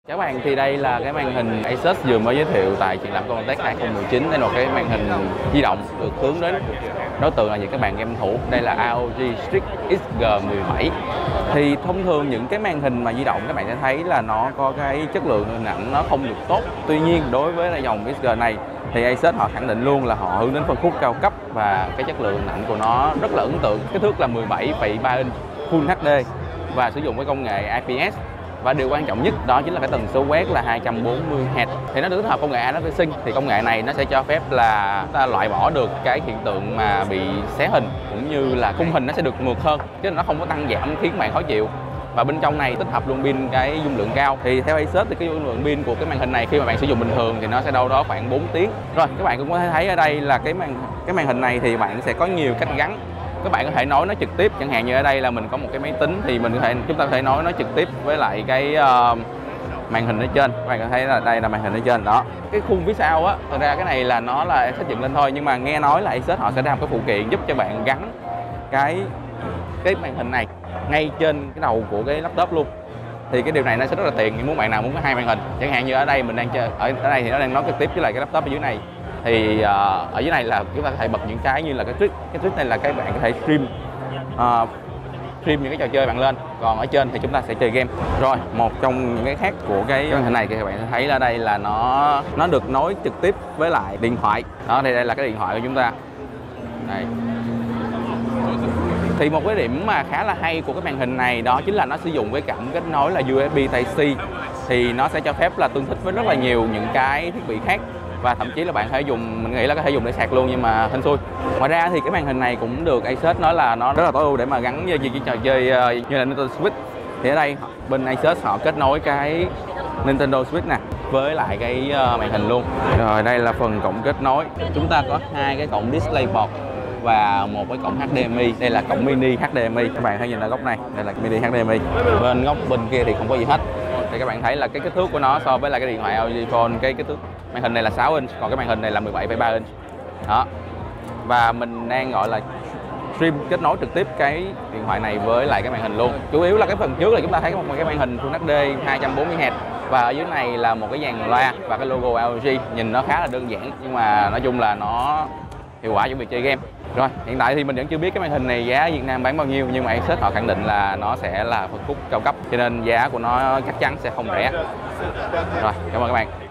Các bạn, thì đây là cái màn hình Asus vừa mới giới thiệu tại triển lãm Computex 2019. Đây là một cái màn hình di động được hướng đến đối tượng là những các bạn game thủ. Đây là ROG Strix XG17. Thì thông thường những cái màn hình mà di động các bạn sẽ thấy là nó có cái chất lượng hình ảnh nó không được tốt. Tuy nhiên đối với lại dòng XG này thì Asus họ khẳng định luôn là họ hướng đến phân khúc cao cấp và cái chất lượng hình ảnh của nó rất là ấn tượng. Kích thước là 17,3 inch Full HD và sử dụng với công nghệ IPS. Và điều quan trọng nhất đó chính là cái tần số quét là 240 Hz. Thì nó được tích hợp công nghệ Ray Tracing. Thì công nghệ này nó sẽ cho phép là ta loại bỏ được cái hiện tượng mà bị xé hình, cũng như là khung hình nó sẽ được mượt hơn, chứ nó không có tăng giảm khiến bạn khó chịu. Và bên trong này tích hợp luôn pin cái dung lượng cao. Thì theo Asus thì cái dung lượng pin của cái màn hình này khi mà bạn sử dụng bình thường thì nó sẽ đâu đó khoảng 4 tiếng. Rồi các bạn cũng có thể thấy ở đây là cái màn hình này thì bạn sẽ có nhiều cách gắn. Các bạn có thể nối nó trực tiếp, chẳng hạn như ở đây là mình có một cái máy tính thì chúng ta có thể nối nó trực tiếp với lại cái màn hình ở trên. Các bạn có thấy là đây là màn hình ở trên đó. Cái khung phía sau á, thật ra cái này là nó là xây dựng lên thôi, nhưng mà nghe nói là Asus họ sẽ ra một cái phụ kiện giúp cho bạn gắn cái màn hình này ngay trên cái đầu của cái laptop luôn. Thì cái điều này nó sẽ rất là tiện nếu bạn nào muốn có hai màn hình. Chẳng hạn như ở đây mình đang chơi ở đây thì nó đang nối trực tiếp với lại cái laptop ở dưới này. Thì ở dưới này là chúng ta có thể bật những cái như là cái Twitch này là các bạn có thể stream những cái trò chơi bạn lên, còn ở trên thì chúng ta sẽ chơi game. Rồi một trong những cái khác của cái màn hình này thì các bạn thấy là đây là nó được nối trực tiếp với lại điện thoại đó. Thì đây là cái điện thoại của chúng ta đây. Thì một cái điểm mà khá là hay của cái màn hình này đó chính là nó sử dụng với cảm kết nối là USB Type-C. Thì nó sẽ cho phép là tương thích với rất là nhiều những cái thiết bị khác. Và thậm chí là bạn có thể dùng, mình nghĩ là có thể dùng để sạc luôn, nhưng mà hên xui. Ngoài ra thì cái màn hình này cũng được Asus nói là nó rất là tối ưu để mà gắn với những trò chơi như là Nintendo Switch. Thì ở đây bên Asus họ kết nối cái Nintendo Switch nè với lại cái màn hình luôn. Rồi đây là phần cổng kết nối. Chúng ta có hai cái cổng DisplayPort và một cái cổng HDMI. Đây là cổng mini HDMI. Các bạn hãy nhìn ở góc này, đây là mini HDMI. Bên góc bên kia thì không có gì hết. Thì các bạn thấy là cái kích thước của nó so với lại cái điện thoại LG Phone, cái kích thước màn hình này là 6 inch, còn cái màn hình này là 17,3 inch. Đó. Và mình đang gọi là stream kết nối trực tiếp cái điện thoại này với lại cái màn hình luôn. Chủ yếu là cái phần trước là chúng ta thấy một cái màn hình Full HD 240 Hz và ở dưới này là một cái dàn loa và cái logo LG. Nhìn nó khá là đơn giản nhưng mà nói chung là nó hiệu quả trong việc chơi game. Rồi, hiện tại thì mình vẫn chưa biết cái màn hình này giá Việt Nam bán bao nhiêu, nhưng mà Asus họ khẳng định là nó sẽ là phân khúc cao cấp, cho nên giá của nó chắc chắn sẽ không rẻ. Rồi, cảm ơn các bạn.